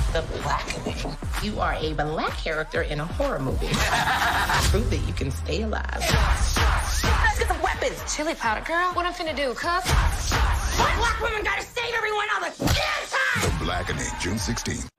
The Blackening. You are a black character in a horror movie. Prove that you can stay alive. Let's get some weapons. Chili powder, girl. What I'm finna do, cuff? Black women gotta save everyone all the damn time! The Blackening, June 16th.